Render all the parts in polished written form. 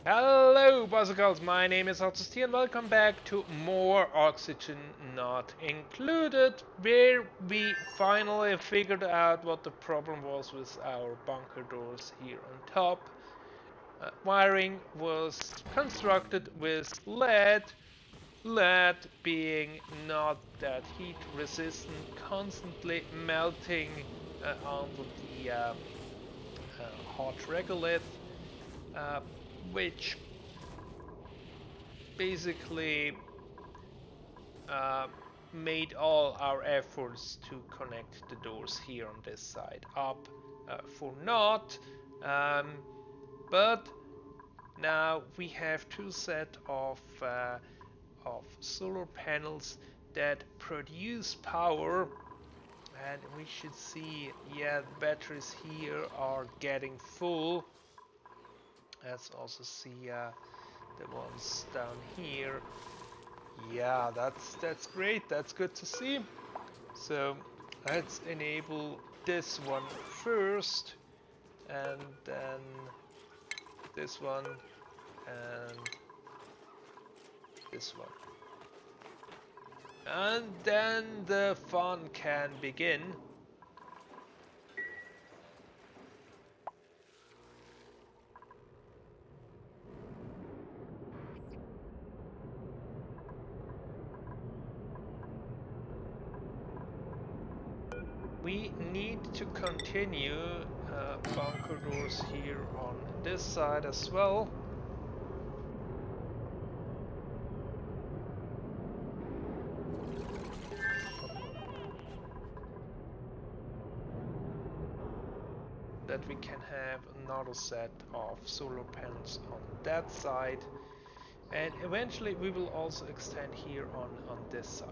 Hello, bicycles. My name is Otsusti and welcome back to more Oxygen Not Included, where we finally figured out what the problem was with our bunker doors here on top. Wiring was constructed with lead being not that heat resistant, constantly melting under the hot regolith, uh, which basically uh, made all our efforts to connect the doors here on this side up for naught. Um, but now we have two set of solar panels that produce power, and we should see, yeah, the batteries here are getting full. Let's also see the ones down here. Yeah, that's great. That's good to see. So let's enable this one first, and then this one, and this one. And then the fun can begin. We need to continue bunker doors here on this side as well. That we can have another set of solar panels on that side, and eventually we will also extend here on this side.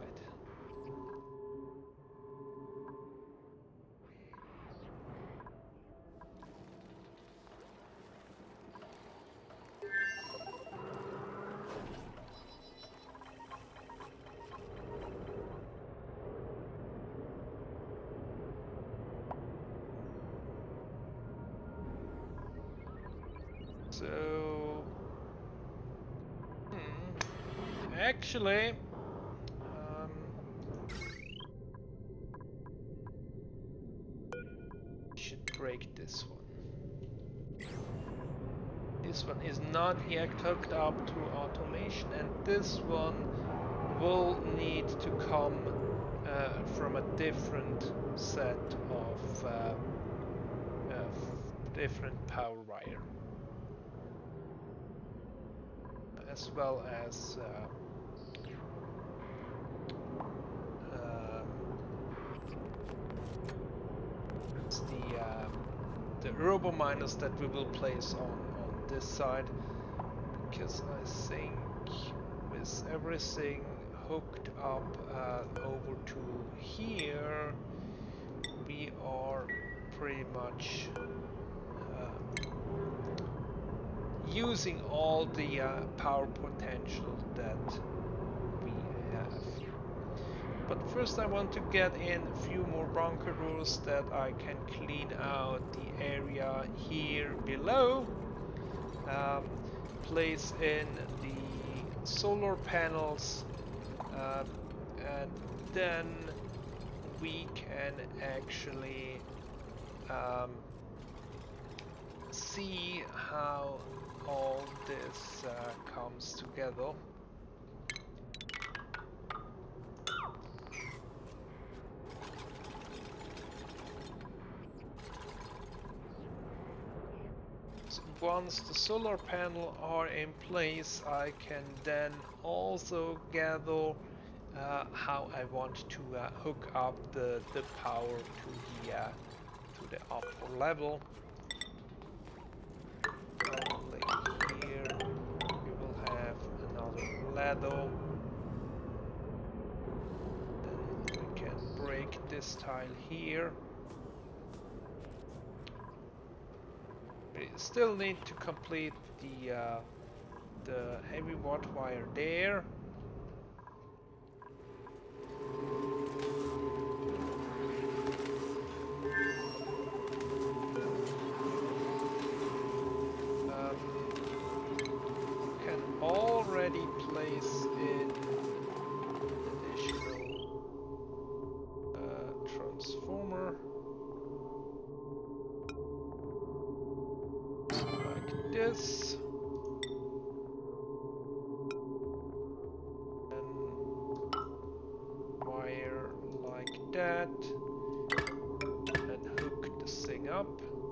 So, actually, should break this one. This one is not yet hooked up to automation, and this one will need to come from a different set of different power wire, as well as the robo miners that we will place on this side, because I think with everything hooked up over to here, we are pretty much using all the power potential that we have. But first I want to get in a few more bunker doors that I can clean out the area here below, place in the solar panels, and then we can actually see how all this comes together. So once the solar panel are in place, I can then also gather how I want to hook up the power to the upper level. Here we will have another ladder. Then we can break this tile here. We still need to complete the heavy watt wire there. already place in additional transformer like this, and wire like that, and hook this thing up.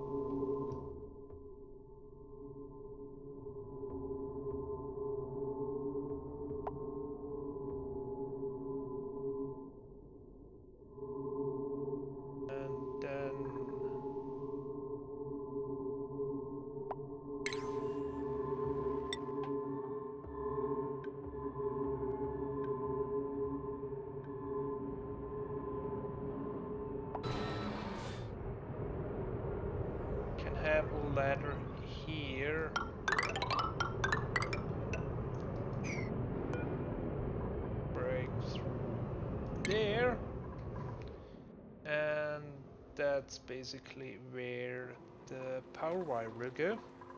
Have a ladder here. Break through there. And that's basically where the power wire will go.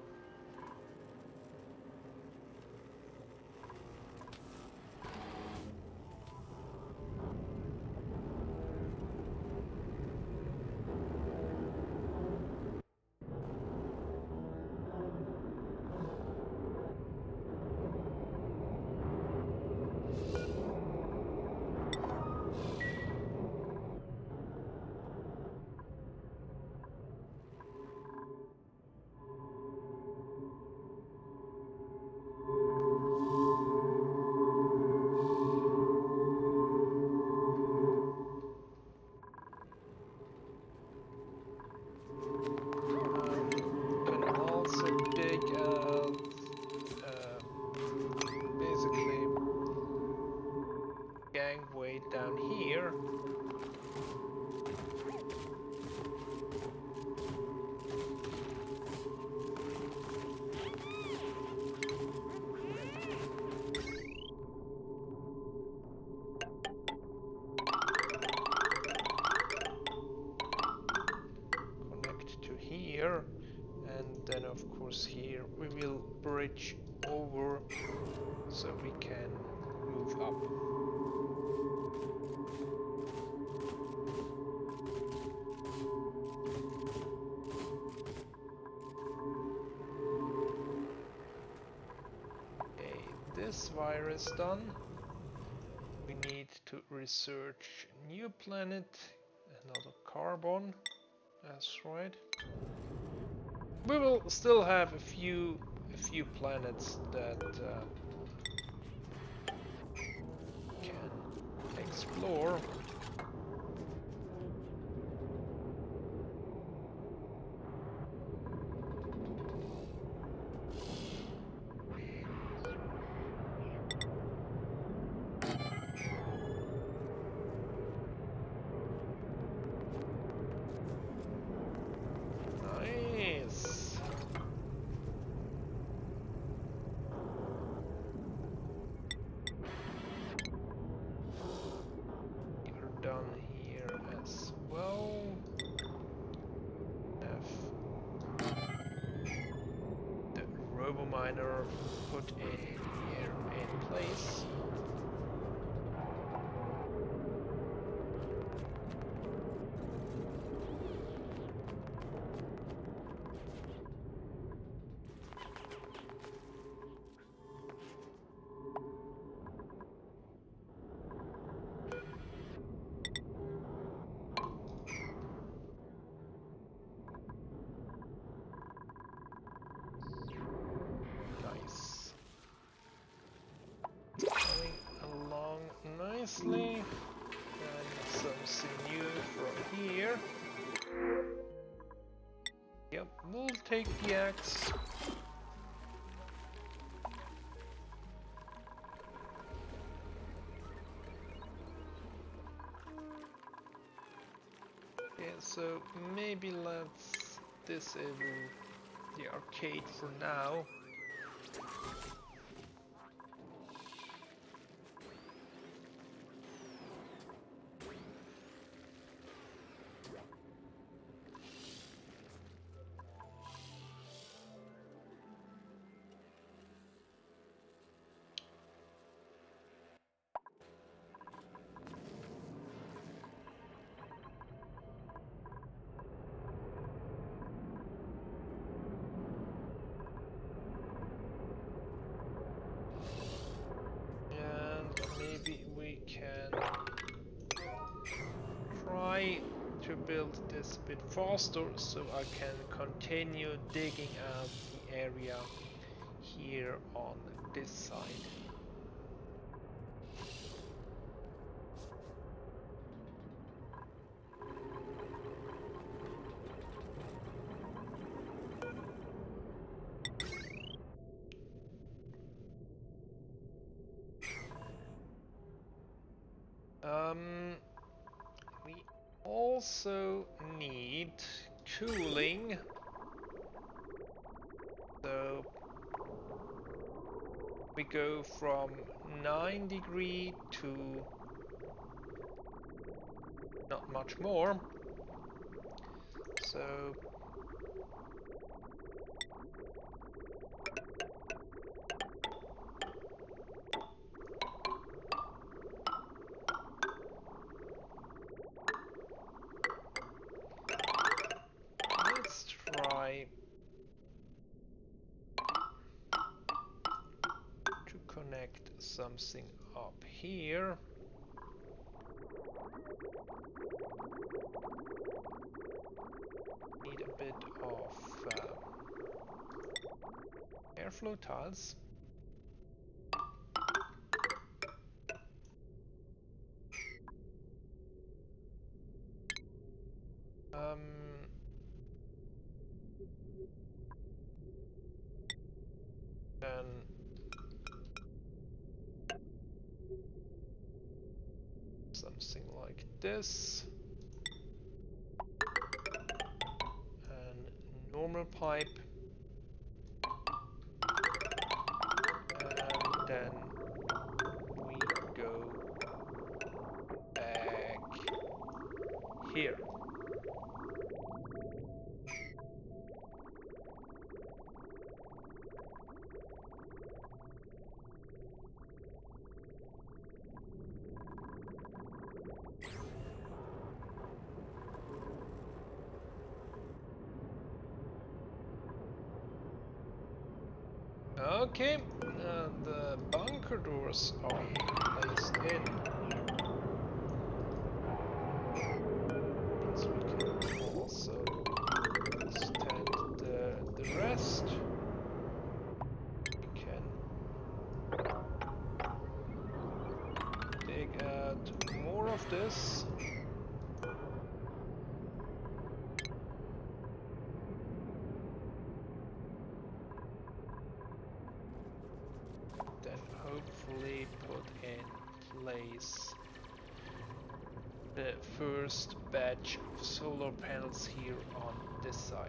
Gangway down here. Connect to here, and then of course here we will bridge over so we can move up. This wire is done. We need to research new planet, another carbon asteroid. We will still have a few planets that can explore. Done here as well. Have the RoboMiner put in here in place. Nicely, and something new from here. Yep, we'll take the axe. Yeah, so maybe let's disable the arcade for now. build this a bit faster so I can continue digging out the area here on this side. We also need cooling, so we go from 9 degree to not much more, so let's try to connect something up here. Need a bit of airflow tiles. And something like this, and normal pipe, and then we go back here. Okay, the bunker doors are placed in. So we can also extend the rest. We can dig out more of this. Hopefully put in place the first batch of solar panels here on this side.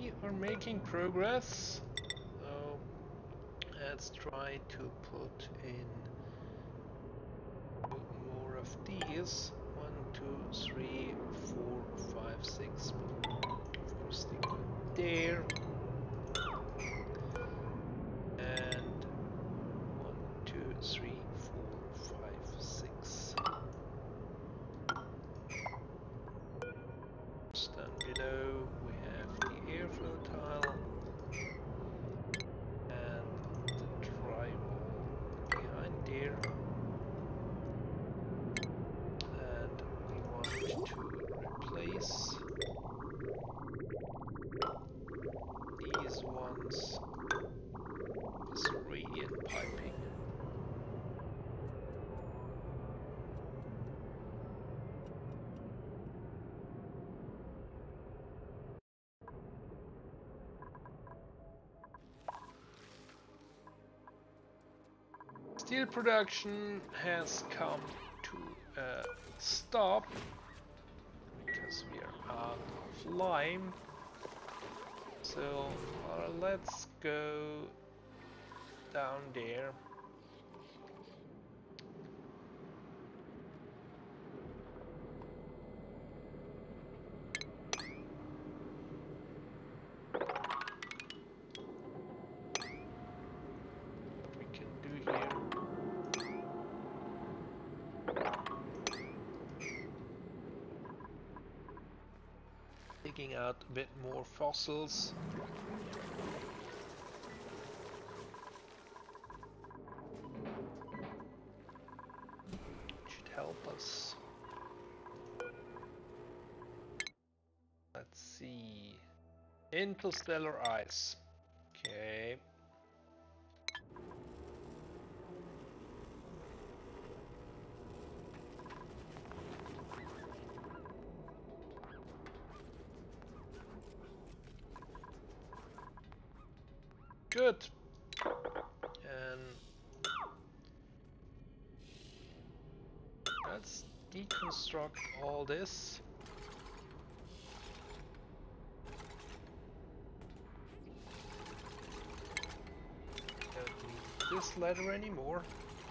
we are making progress. So let's try to put in more of these. 1, 2, 3, 4, 5, 6. First they go there. And 1, 2, 3, 4, 5, 6. Then below we have the airflow tile and the drywall behind there. And we want to replace these ones with radiant piping. Steel production has come to a stop because we are out of lime. So let's go down there. What we can do here. Digging out a bit more fossils. Should help us. Let's see. Interstellar ice. Okay. Good. And let's deconstruct all this. Don't need this ladder anymore.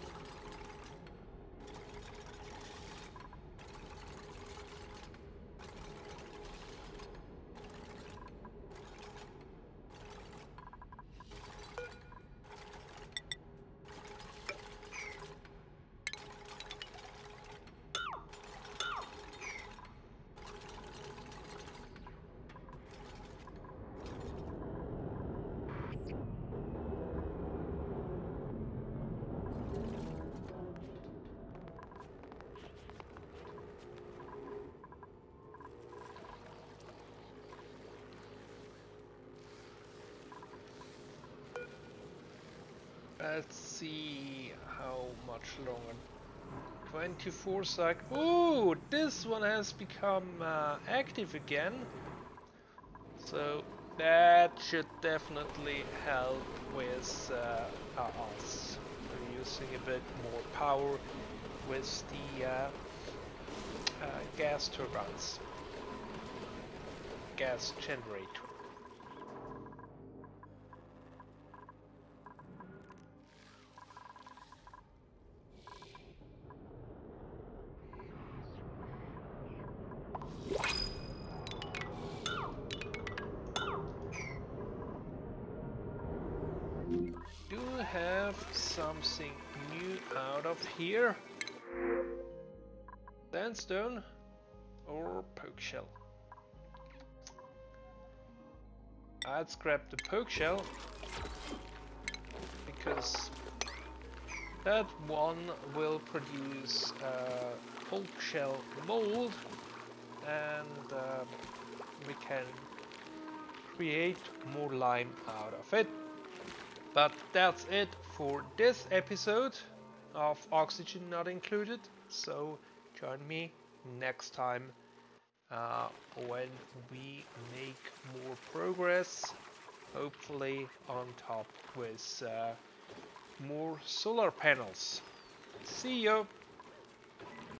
Let's see how much longer. 24 seconds. Ooh, this one has become active again. So that should definitely help with us producing a bit more power with the gas turbines, gas generator. Do have something new out of here? Sandstone or poke shell? I'd scrap the poke shell because that one will produce poke shell mold, and we can create more lime out of it. But that's it for this episode of Oxygen Not Included. So join me next time when we make more progress, hopefully on top with more solar panels. See you!